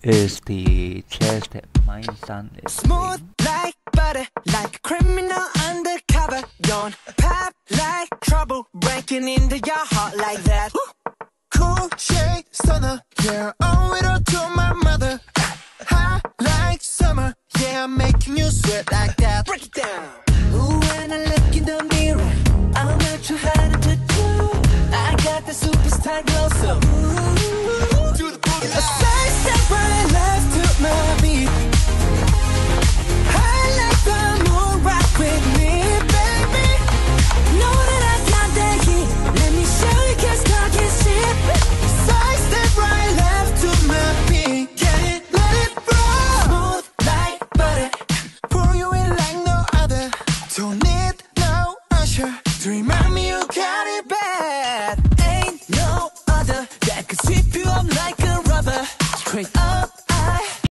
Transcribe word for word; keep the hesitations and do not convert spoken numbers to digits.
is the chest that my son is Smooth playing. like butter, like a criminal undercover. Don't pop like trouble, breaking into your heart like that. Cool shade stunner, yeah, owe it all to my mother. Hot like summer, yeah, I'm making you sweat like that. Break it down. Ooh, when I look in the mirror, I'm not too hard to do. I got the superstar glow, so ooh, Do the boogie a side step right left to my beat. I like the moon rock with me, baby. Know that I got that heat. Let me show you, cause talk is cheap. Side step right left to my beat. Get it, let it roll. Smooth like butter. Pour you in like no other. Don't need no usher to remind me you got it bad. Ain't no other that could sweep you up like a rubber. Straight up